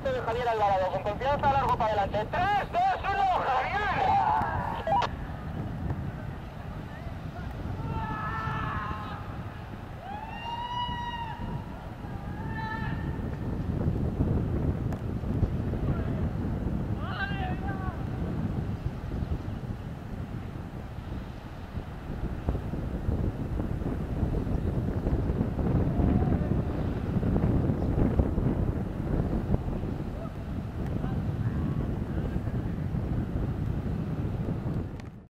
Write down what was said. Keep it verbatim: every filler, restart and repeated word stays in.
De Javier Alvarado, con confianza, largo para adelante. tres, dos, uno, Javier.